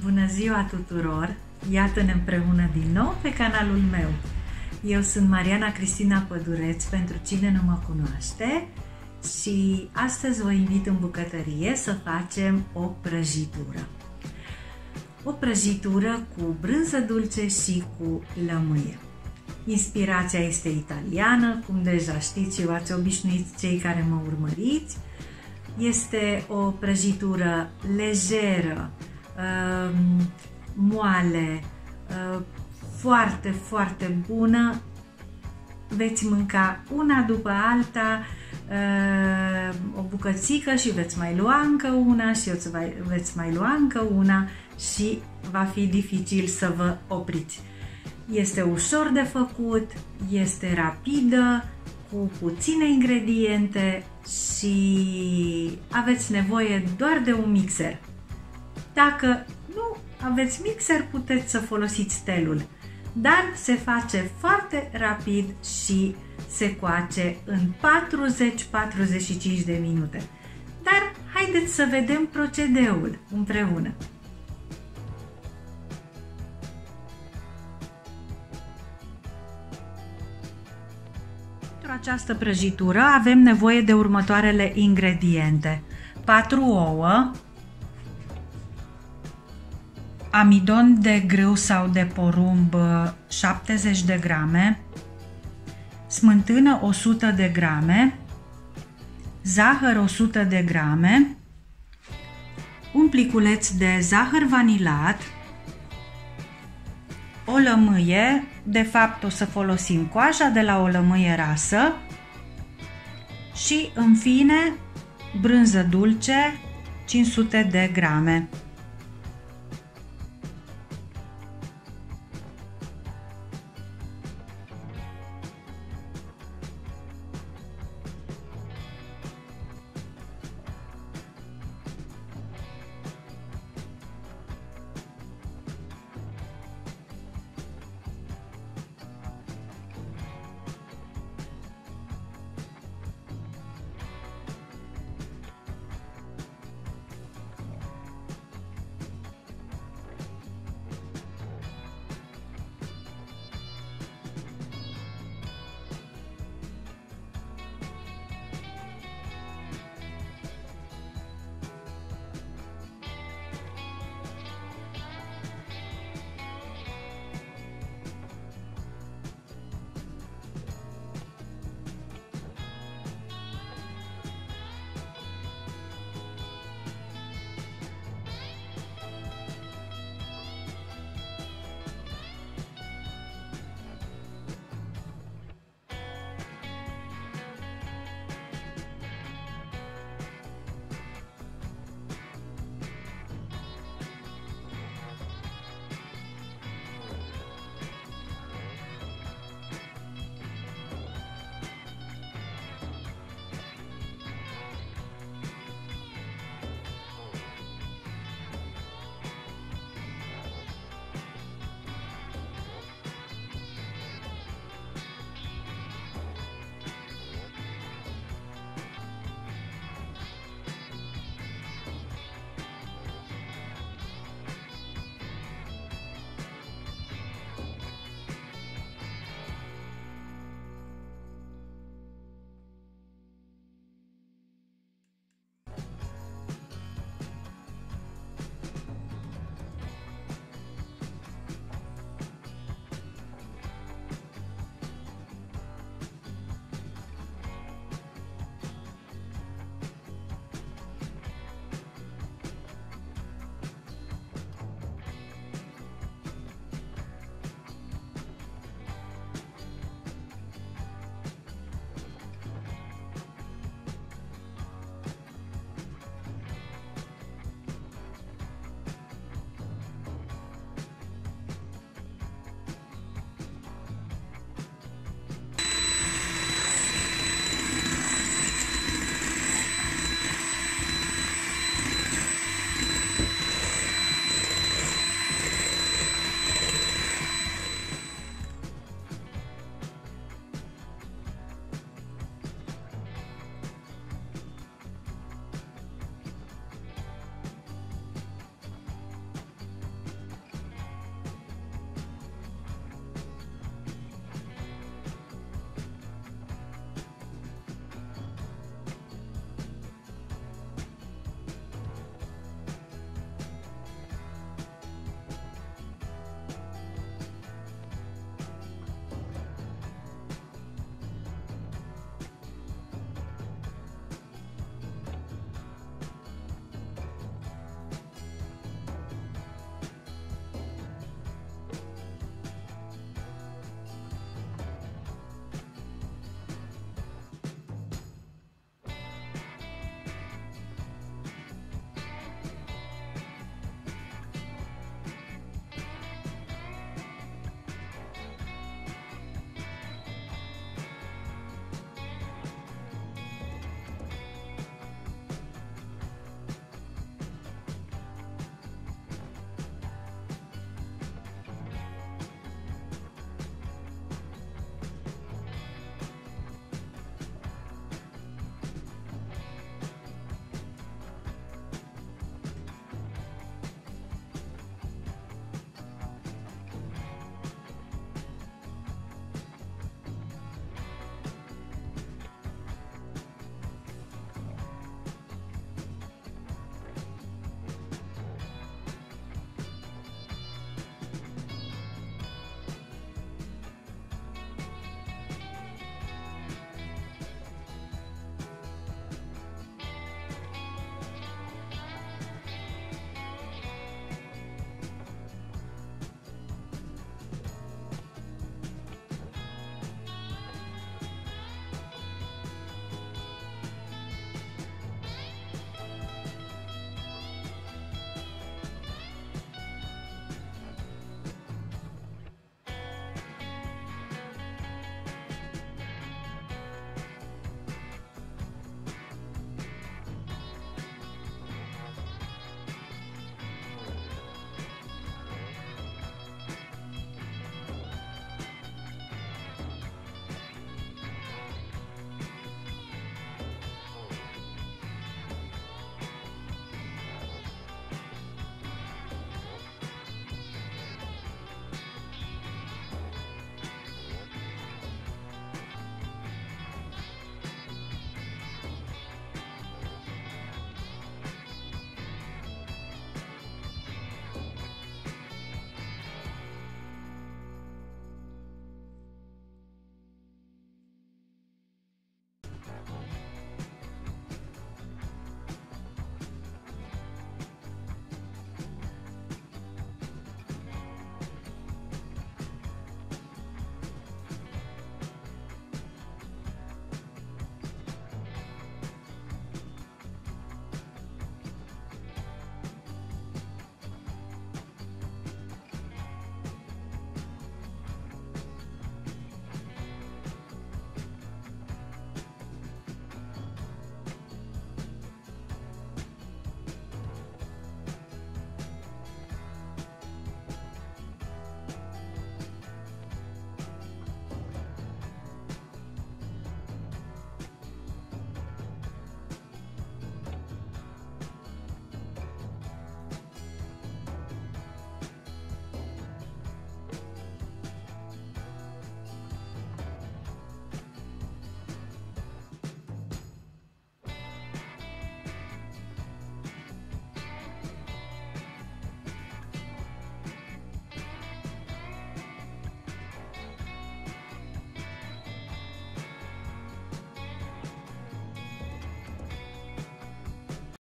Bună ziua tuturor! Iată-ne împreună din nou pe canalul meu. Eu sunt Mariana Cristina Pădureț, pentru cine nu mă cunoaște, și astăzi vă invit în bucătărie să facem o prăjitură. O prăjitură cu brânză dulce și cu lămâie. Inspirația este italiană, cum deja știți și v-ați obișnuit cei care mă urmăriți. Este o prăjitură lejeră, moale, foarte, foarte bună. Veți mânca una după alta o bucățică și veți mai lua încă una și veți mai lua încă una și va fi dificil să vă opriți. Este ușor de făcut, este rapidă, cu puține ingrediente și aveți nevoie doar de un mixer. Dacă nu aveți mixer, puteți să folosiți stelul, dar se face foarte rapid și se coace în 40-45 de minute. Dar haideți să vedem procedeul împreună. Pentru această prăjitură avem nevoie de următoarele ingrediente: 4 ouă, amidon de grâu sau de porumb 70 de grame, smântână 100 de grame, zahăr 100 de grame, un pliculeț de zahăr vanilat, o lămâie, de fapt o să folosim coaja de la o lămâie rasă, și în fine brânză dulce 500 de grame.